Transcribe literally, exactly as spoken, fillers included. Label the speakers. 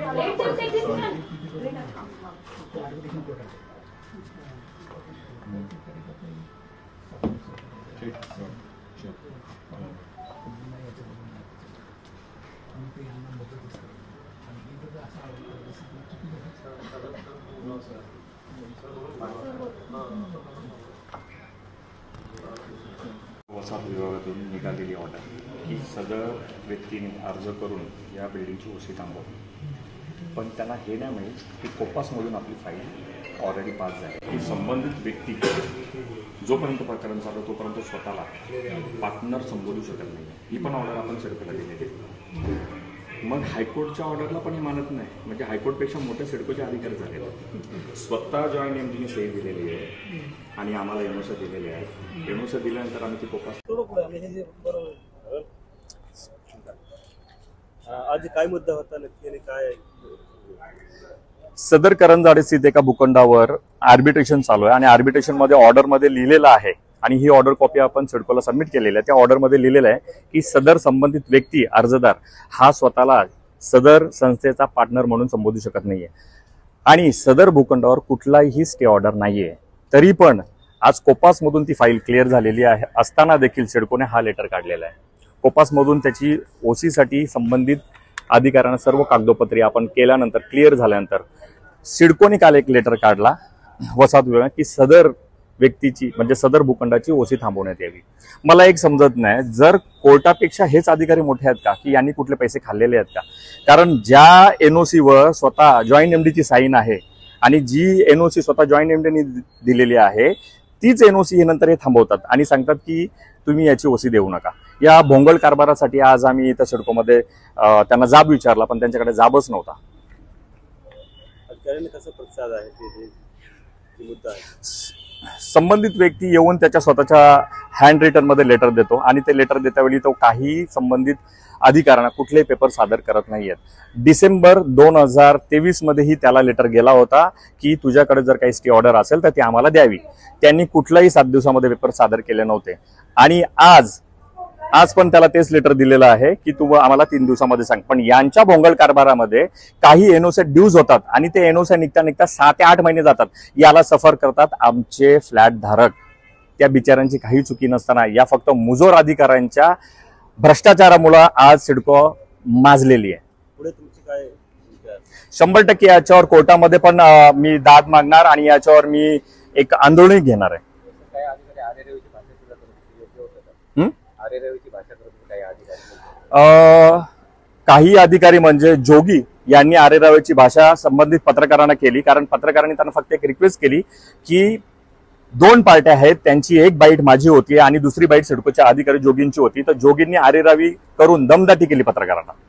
Speaker 1: वसाहत विभागातून निघालेली ऑर्डर की सदर व्यक्तीने अर्ज करून या बिल्डिंगची ओसी थांबवली, पण त्यांना हे नाही माहीत की कोपासमधून आपली फाईल ऑलरेडी पास झाली की संबंधित व्यक्ती जोपर्यंत प्रकरण चालू तोपर्यंत स्वतःला पार्टनर संबोधू शकत नाही. ही पण ऑर्डर आपण सिडकोला दिलेली. मग हायकोर्टच्या ऑर्डरला पण हे मानत नाही, म्हणजे हायकोर्टपेक्षा मोठ्या सिडकोचे अधिकारी झालेले. स्वतः जॉईंट एमडीने सही दिलेली आहे आणि आम्हाला एनओसी दिलेली आहे. एनओसी दिल्यानंतर आम्ही ती कोपास
Speaker 2: आज काय मुद्दा होता नक्की आणि काय?
Speaker 3: सदर करंजाडे स्थित एका भूखंडावर आर्बिट्रेशन चालू आहे आणि आर्बिट्रेशन मध्ये ऑर्डर मध्ये लिहिलेलं आहे आणि ही ऑर्डर कॉपी आपण सिडकोला सबमिट केलेली आहे. त्या ऑर्डर मध्ये लिहिलेलं आहे की सदर संबंधित व्यक्ती अर्जदार हा स्वतःला सदर संस्थेचा पार्टनर म्हणून संबोधू शकत नाहीये आणि सदर भूखंडावर कुठलाही स्टे ऑर्डर नाहीये. तरी पण आज कोपासमधून ती फाईल क्लिअर झालेली आहे असताना देखील सिडकोने हा लेटर काढलेला आहे. कोपासमधून त्याची ओसीसाठी संबंधित अधिकाऱ्यांना सर्व कागदोपत्री आपण केल्यानंतर क्लिअर झाल्यानंतर सिडकोने काल एक लेटर काढला वसाहत विभाग की सदर व्यक्तीची म्हणजे सदर भूखंडाची ओसी थांबवण्यात यावी. मला एक समजत नाही, जर कोर्टापेक्षा हेच अधिकारी मोठे आहेत का की यांनी कुठले पैसे खाल्लेले आहेत का? कारण ज्या एनओसी वर स्वतः जॉईंट एमडीची साईन आहे आणि जी एनओसी स्वतः जॉईंट एमडीने दिलेली आहे तीच एनओसी हे नंतर हे थांबवतात आणि सांगतात की तुम्ही याची ओसी देऊ नका. या भोंगळ कारभारासाठी आज आम्ही इथं सिडकोमध्ये त्यांना जाब विचारला, पण त्यांच्याकडे जाबच नव्हता.
Speaker 2: कसा प्रतिसाद आहे ते मुद्दा आहे?
Speaker 3: संबंधित व्यक्ती येऊन त्याच्या स्वतःच्या हँड रिटन मध्ये लेटर देतो आणि ते लेटर देतावेळी तो काही संबंधित अधिकाऱ्यांना कुठलेही पेपर सादर करत नाहीयेत. डिसेंबर दोन हजार तेवीस मध्येही त्याला लेटर गेला होता की तुझ्याकडे जर काही स्टे ऑर्डर असेल तर ती आम्हाला द्यावी. त्यांनी कुठल्याही सात दिवसामध्ये पेपर सादर केले नव्हते आणि आज आज पण त्याला तेच लेटर दिलेलं आहे की तू आम्हाला तीन दिवसामध्ये सांग. पण यांच्या भोंगळ कारभारामध्ये काही एनओसी ड्यूज होतात आणि ते एनओसी निघता निघता सहा ते आठ महिने जातात. याला सफर करतात आमचे फ्लॅट धारक. त्या बिचाऱ्यांची काही चुकी नसताना या फक्त मुजोर अधिकाऱ्यांच्या भ्रष्टाचारामुळे आज सिडको माजलेली आहे.
Speaker 2: पुढे तुमची काय?
Speaker 3: शंभर टक्के याच्यावर कोर्टामध्ये पण मी दाद मागणार आणि याच्यावर मी एक आंदोलन घेणार आहे. काही अधिकारी म्हणजे जोगी यांनी आरेरावीची भाषा संबंधित पत्रकारांना केली, कारण पत्रकारांनी त्यांना फक्त एक रिक्वेस्ट केली की दोन पार्ट्या आहेत, त्यांची एक बाईट माझी होती आणि दुसरी बाईट सिडकोच्या अधिकारी जोगींची होती, तर जोगींनी आरेरावी करून दमदाटी केली पत्रकारांना.